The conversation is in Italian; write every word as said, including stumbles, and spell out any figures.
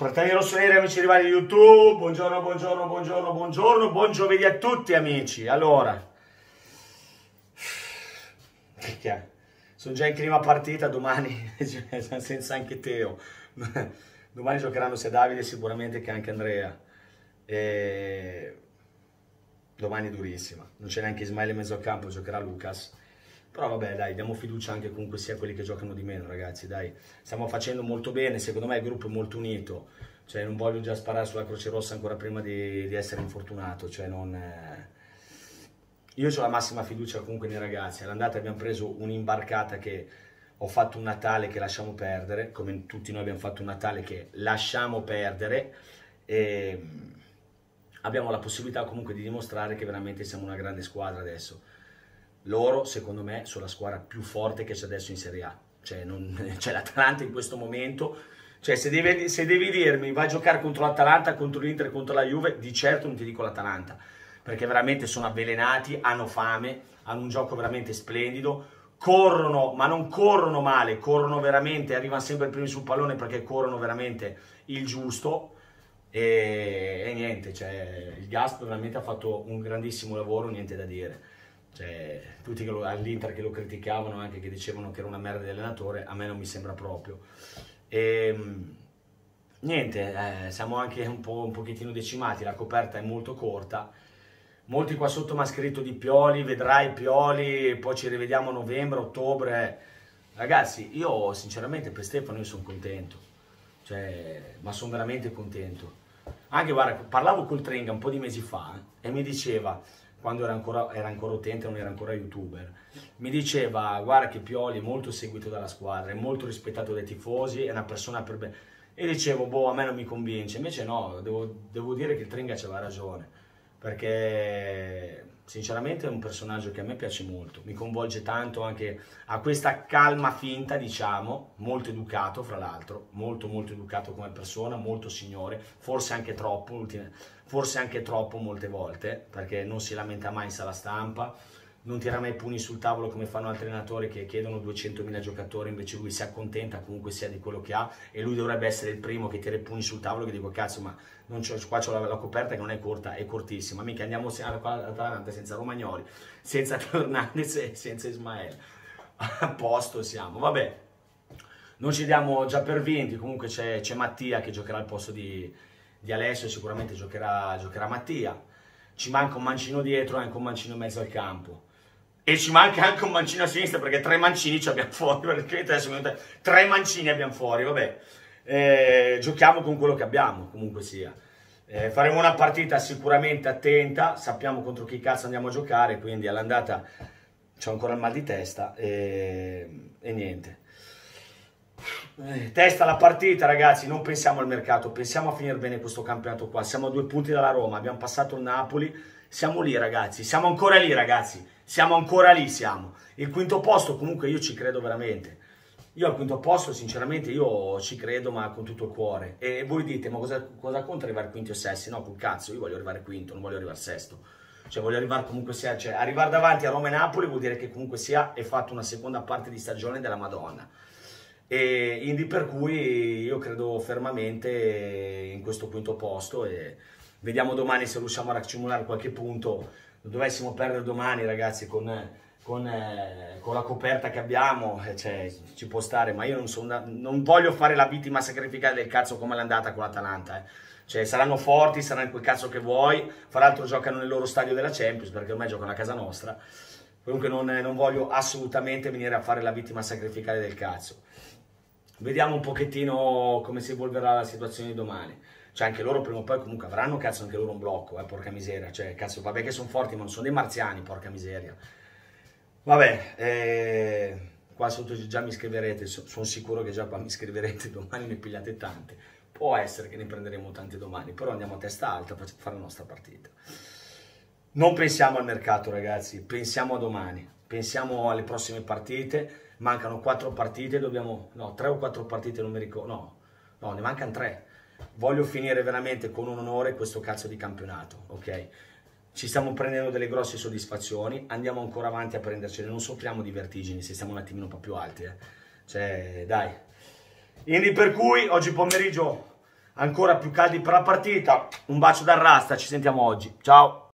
Fratelli rossoneri, amici rivali di YouTube, buongiorno, buongiorno, buongiorno, buongiorno, buon giovedì a tutti amici. Allora, sono già in clima partita, domani, senza anche Teo, domani giocheranno sia Davide sicuramente che anche Andrea. E... domani è durissima, non c'è neanche Ismaele in mezzo al campo, giocherà Lucas. Però vabbè dai, diamo fiducia anche comunque sia a quelli che giocano di meno, ragazzi, dai. Stiamo facendo molto bene, secondo me il gruppo è molto unito. Cioè non voglio già sparare sulla Croce Rossa ancora prima di, di essere infortunato. Cioè non... Eh... Io ho la massima fiducia comunque nei ragazzi. All'andata abbiamo preso un'imbarcata che ho fatto un Natale che lasciamo perdere, come tutti noi abbiamo fatto un Natale che lasciamo perdere. E abbiamo la possibilità comunque di dimostrare che veramente siamo una grande squadra adesso. Loro, secondo me, sono la squadra più forte che c'è adesso in Serie A. Cioè, non... cioè l'Atalanta in questo momento... Cioè, se devi, se devi dirmi, vai a giocare contro l'Atalanta, contro l'Inter e contro la Juve, di certo non ti dico l'Atalanta. Perché veramente sono avvelenati, hanno fame, hanno un gioco veramente splendido. Corrono, ma non corrono male, corrono veramente, arrivano sempre primi sul pallone perché corrono veramente il giusto. E, e niente, cioè, il Gasp veramente ha fatto un grandissimo lavoro, niente da dire. Cioè, tutti all'Inter che lo criticavano, anche che dicevano che era una merda di allenatore, a me non mi sembra proprio. E niente, eh, siamo anche un po' un pochettino decimati, la coperta è molto corta. Molti qua sotto mi hanno scritto di Pioli, vedrai Pioli, poi ci rivediamo a novembre, ottobre. Ragazzi, io sinceramente per Stefano io sono contento, cioè, ma sono veramente contento. Anche guarda, parlavo col Trenga un po' di mesi fa eh, e mi diceva, quando era ancora, era ancora utente, non era ancora youtuber, mi diceva guarda che Pioli è molto seguito dalla squadra, è molto rispettato dai tifosi, è una persona per bene. E dicevo, boh, a me non mi convince, invece no, devo, devo dire che il Trenga aveva ragione, perché sinceramente è un personaggio che a me piace molto, mi coinvolge tanto, anche a questa calma finta, diciamo, molto educato fra l'altro, molto molto educato come persona, molto signore, forse anche troppo, forse anche troppo molte volte, perché non si lamenta mai in sala stampa, non tira mai pugni sul tavolo come fanno altri allenatori che chiedono duecentomila giocatori, invece lui si accontenta comunque sia di quello che ha, e lui dovrebbe essere il primo che tira i pugni sul tavolo, che dico cazzo, ma non c'ho, qua c'ho la, la coperta che non è corta, è cortissima, mica andiamo all'Atalanta senza Romagnoli, senza Hernandez e senza Ismaele, a posto siamo, vabbè, non ci diamo già per vinti. Comunque c'è Mattia che giocherà al posto di, di Alessio, sicuramente giocherà, giocherà Mattia, ci manca un mancino dietro e anche un mancino in mezzo al campo. E ci manca anche un mancino a sinistra, perché tre mancini ci abbiamo fuori, perché adesso tre mancini abbiamo fuori, vabbè. Eh, giochiamo con quello che abbiamo, comunque sia. Eh, faremo una partita sicuramente attenta, sappiamo contro chi cazzo andiamo a giocare, quindi all'andata c'ho ancora il mal di testa e, e niente. Eh, testa la partita, ragazzi, non pensiamo al mercato, pensiamo a finire bene questo campionato qua. Siamo a due punti dalla Roma, abbiamo passato il Napoli, siamo lì ragazzi, siamo ancora lì ragazzi, siamo ancora lì, siamo. Il quinto posto comunque io ci credo veramente. Io al quinto posto sinceramente io ci credo, ma con tutto il cuore. E voi dite, ma cosa, cosa conta arrivare quinto o sesti? No, col cazzo, io voglio arrivare quinto, non voglio arrivare sesto. Cioè voglio arrivare comunque sia, cioè arrivare davanti a Roma e Napoli vuol dire che comunque sia è fatto una seconda parte di stagione della Madonna. E quindi per cui io credo fermamente in questo quinto posto e vediamo domani se riusciamo a accumulare qualche punto. Dovessimo perdere domani ragazzi con, con, eh, con la coperta che abbiamo, eh, cioè, ci può stare, ma io non, so, non voglio fare la vittima sacrificata del cazzo come l'è andata con l'Atalanta. Eh. Cioè, saranno forti, saranno quel cazzo che vuoi, fra l'altro giocano nel loro stadio della Champions perché ormai giocano a casa nostra. Comunque non, non voglio assolutamente venire a fare la vittima sacrificale del cazzo. Vediamo un pochettino come si evolverà la situazione di domani. Cioè anche loro prima o poi comunque avranno cazzo anche loro un blocco, eh, porca miseria. Cioè cazzo, vabbè che sono forti ma non sono dei marziani, porca miseria. Vabbè, eh, qua sotto già mi scriverete, sono sicuro che già qua mi scriverete, domani ne pigliate tante. Può essere che ne prenderemo tante domani, però andiamo a testa alta per fare la nostra partita. Non pensiamo al mercato ragazzi, pensiamo a domani, pensiamo alle prossime partite. Mancano quattro partite, dobbiamo, no, tre o quattro partite, non mi ricordo, no, no, ne mancano tre. Voglio finire veramente con un onore questo cazzo di campionato, ok? Ci stiamo prendendo delle grosse soddisfazioni, andiamo ancora avanti a prendercene, non soffriamo di vertigini se stiamo un attimino un po' più alti, eh. Cioè, dai. Quindi per cui oggi pomeriggio ancora più caldi per la partita. Un bacio dal Rasta, ci sentiamo oggi. Ciao!